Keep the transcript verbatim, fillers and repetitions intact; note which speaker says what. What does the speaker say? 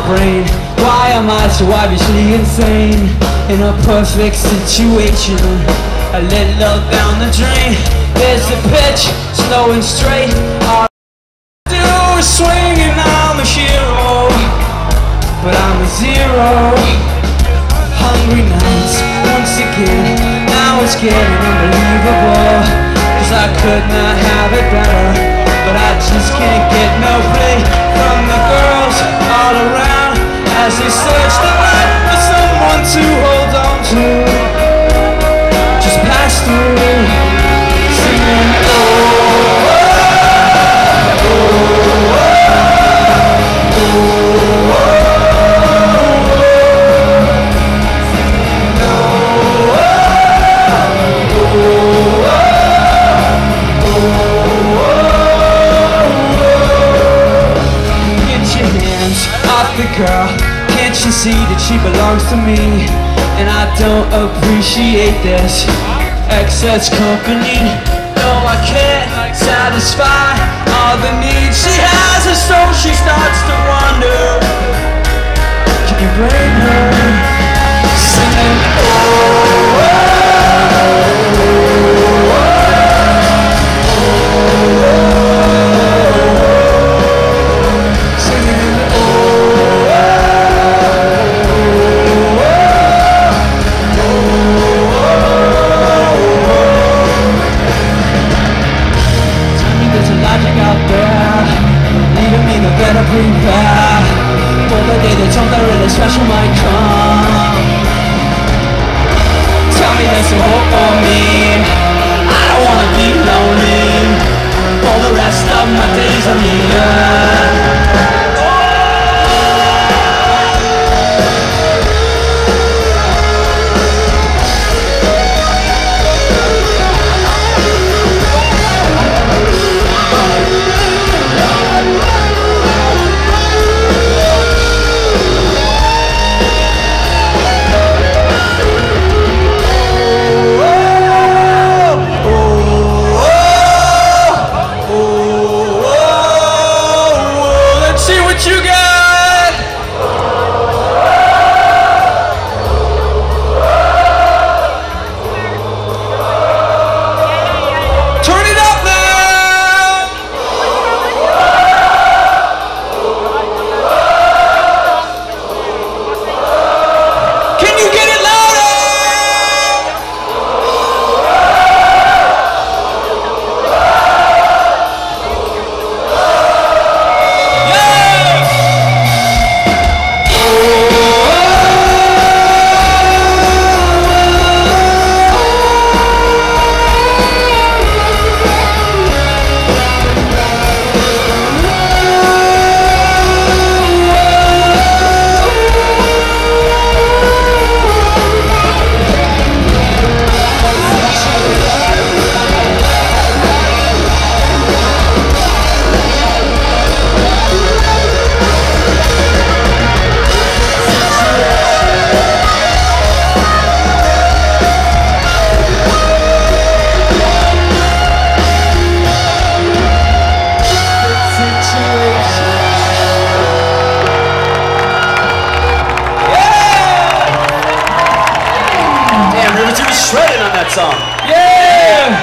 Speaker 1: brain. Why am I so obviously insane? In a perfect situation, I let love down the drain. There's the pitch, slow and straight. All I do is swing and I'm a hero, but I'm a zero. Hungry nights, once again. Now it's getting unbelievable, cause I could not have it better, but I just can't get no play from the girls all around as they search the night for someone to hold on to. Just pass through, singing oh, oh, oh, oh, oh, oh, oh. The girl, can't you see that she belongs to me? And I don't appreciate this excess company. No, I can't satisfy all the needs she has, and so she starts to wonder, can you blame her? Singing oh, oh, oh, oh, oh, oh. Prepare for the day that something really special might come. Tell me there's some hope for me. I don't wanna be lonely for the rest of my days on the earth.
Speaker 2: Shredding on that song.
Speaker 1: Yeah!